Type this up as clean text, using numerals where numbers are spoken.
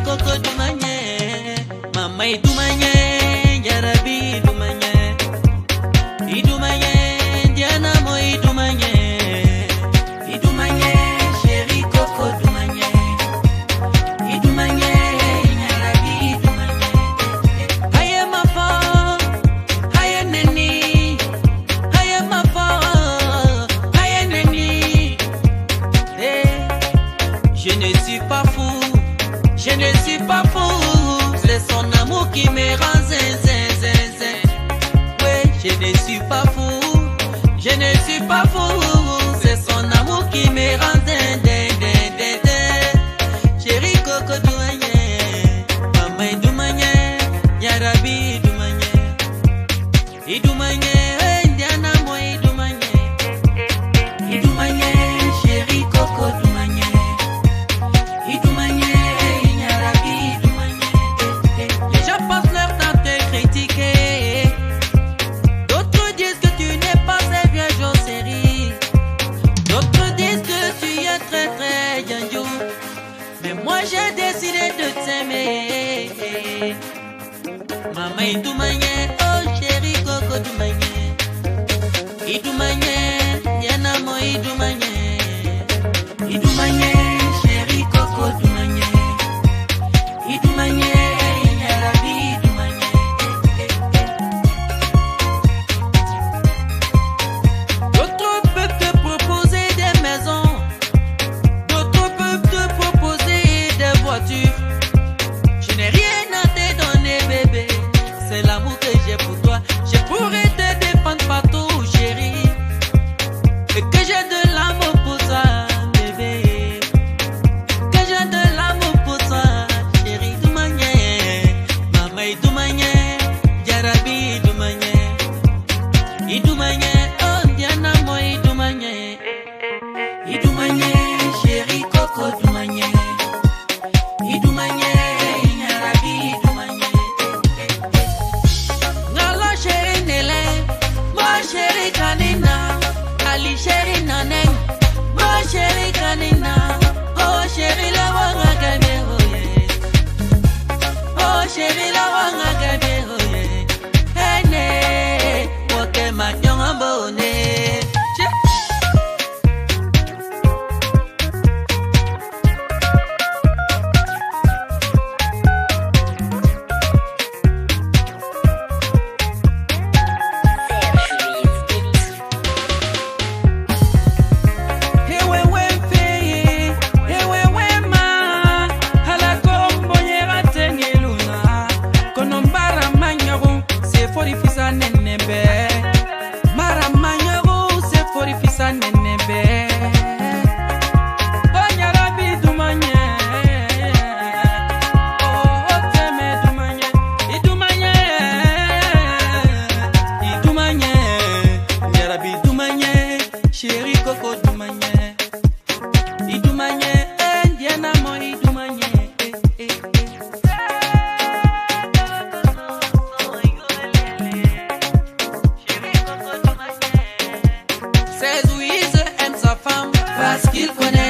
Coco Dumanye, Mama Idumanye, Yarabi Idumanye, Idumanye, Diana Mo Idumanye, Idumanye, chérie Coco Dumanye, Idumanye, Yarabi Idumanye. Aye ma femme, aye neni, aye ma femme, aye neni. Je ne suis pas fou, je ne suis pas fou, c'est son amour qui me rend zin zin zin zin. Oui, je ne suis pas fou, je ne suis pas fou, c'est son amour qui me rend zin zin zin zin zin. Chérie Coco Dumanye, Mama Idumanye, Yarabi Idumanye, Idumanye, Diana Mo Idumanye, Idumanye, chérie Coco Dumanye. Les gens passent leur temps à te critiquer. D'autres disent que tu n'es pas un vieux Josérie. D'autres disent que tu es très très yanjo. Mais moi j'ai décidé de t'aimer. Mama Idumanye, oh chérie Coco Dumanye, Idumanye, Diana Mo Idumanye, Idumanye, chérie Coco Dumanye, Idumanye, Yarabi Idumanye. D'autres peuvent te proposer des maisons, d'autres peuvent te proposer des voitures. Je n'ai rien à te donner bébé, c'est l'amour que j'ai pour toi. Je pourrais te défendre partout chérie, et que j'ai de l'amour pour toi bébé, que j'ai de l'amour pour toi chérie Idumanye, Mama Idumanye, Yarabi Idumanye, Idumanye, oh Diana Mo Idumanye, Idumanye, chérie Coco Dumanye, Idumanye, Yarabi Idumanye. Ngala chérie Nele, moi chérie Kanina, Ali chérie Nanen, moi chérie Kanina, oh chérie la wanga gabe hoye, oh chérie la wanga gabe hoye, hene, woke manyonga bone. Chérie Coco Dumanye, Idumanye, Diana Mo Idumanye. C'est Louise aime sa femme parce qu'il connaît.